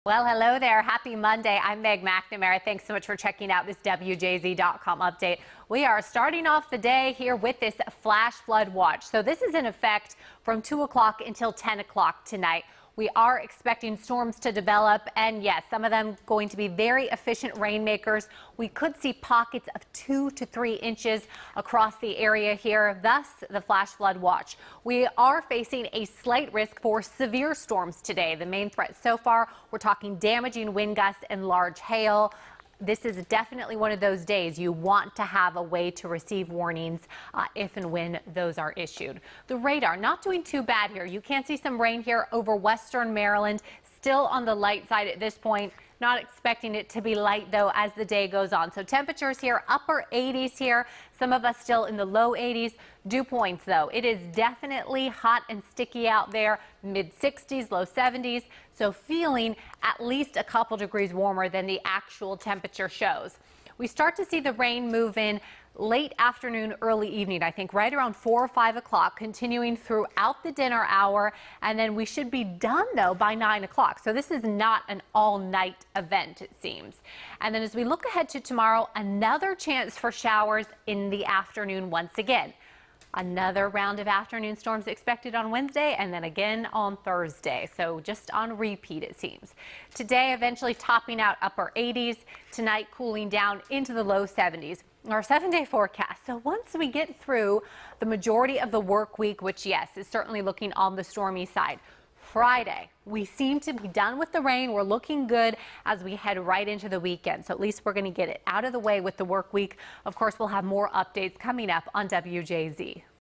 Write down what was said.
Well, hello there. Happy Monday. I'm Meg McNamara. Thanks so much for checking out this WJZ.com update. We are starting off the day here with this flash flood watch. So this is in effect from 2 o'clock until 10 o'clock tonight. We are expecting storms to develop, and yes, some of them going to be very efficient rainmakers. We could see pockets of 2 to 3 inches across the area here, thus the flash flood watch. We are facing a slight risk for severe storms today. The main threat so far, we're talking damaging wind gusts and large hail. This is definitely one of those days you want to have a way to receive warnings if and when those are issued. The radar not doing too bad here. You can see some rain here over western Maryland, still on the light side at this point. Not expecting it to be light though as the day goes on. So temperatures here, upper 80s here. Some of us still in the low 80s. Dew points though, it is definitely hot and sticky out there. Mid 60s, low 70s. So feeling at least a couple degrees warmer than the actual temperature shows. We start to see the rain move in late afternoon, early evening, I think right around 4 or 5 o'clock, continuing throughout the dinner hour. And then we should be done, though, by 9 o'clock. So this is not an all-night event, it seems. And then as we look ahead to tomorrow, another chance for showers in the afternoon once again. Another round of afternoon storms expected on Wednesday and then again on Thursday. So just on repeat, it seems. Today, eventually topping out upper 80s. Tonight, cooling down into the low 70s. Our 7-day forecast. So once we get through the majority of the work week, which, yes, is certainly looking on the stormy side. Friday, we seem to be done with the rain. We're looking good as we head right into the weekend. So at least we're going to get it out of the way with the work week. Of course, we'll have more updates coming up on WJZ.